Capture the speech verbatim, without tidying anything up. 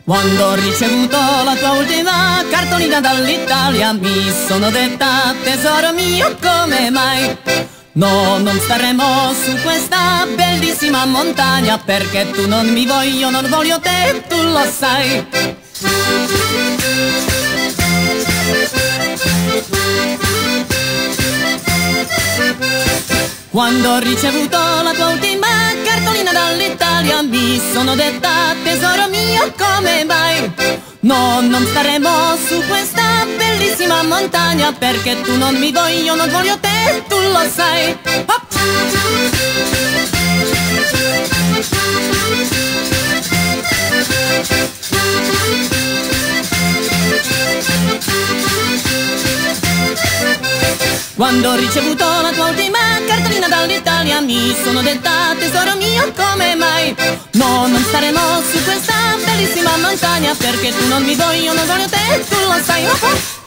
Quando ho ricevuto la tua ultima cartolina dall'Italia mi sono detta: tesoro mio, come mai? No, non staremo su questa bellissima montagna, perché tu non mi vuoi, io non voglio te, tu lo sai. Quando ho ricevuto la tua ultima cartolina dall'Italia mi sono detta: tesoro mio, come mai? No, non staremo su questa bellissima montagna, perché tu non mi vuoi, io non voglio te, tu lo sai. Hop! Quando ho ricevuto la tua ultima cartolina dall'Italia mi sono detta: tesoro mio, come mai? No, non staremo su questa bellissima montagna, perché tu non mi vuoi, io non voglio te, tu lo sai.